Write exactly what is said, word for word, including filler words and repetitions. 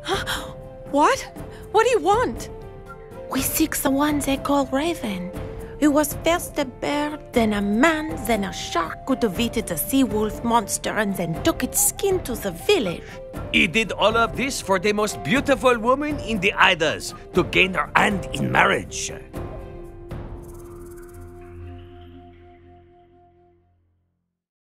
What? What do you want? We seek the one they call Raven, who was first a bird, then a man, then a shark who defeated the sea wolf monster and then took its skin to the village. He did all of this for the most beautiful woman in the Idas to gain her hand in marriage.